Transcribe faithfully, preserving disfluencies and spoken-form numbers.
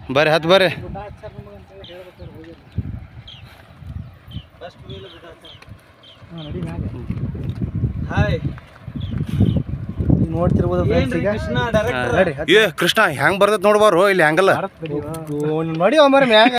ಬರ್ರಿ ಹತ್ತು ಬರ್ರಿ ಹಾಯ್ ನೋಡ್ತಿರ್ಬೋದು ಏ ಕೃಷ್ಣ ಹೆಂಗ್ ಬರ್ತೈತೆ ನೋಡ್ಬಾರು ಇಲ್ಲಿ ಹ್ಯಾಂಗಲ್ಲ ನೋಡಿ ಅಮ್ಮರ ಮ್ಯಾಗ